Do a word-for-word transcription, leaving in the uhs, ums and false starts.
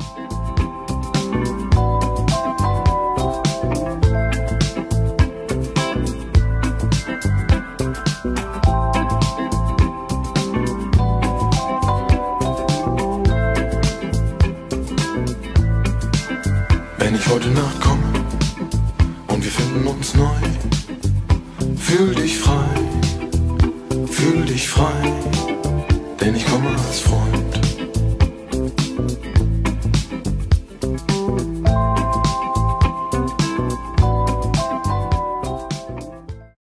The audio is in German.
Wenn ich heute Nacht komme und wir finden uns neu, fühl dich frei, fühl dich frei, denn ich komme als Freund.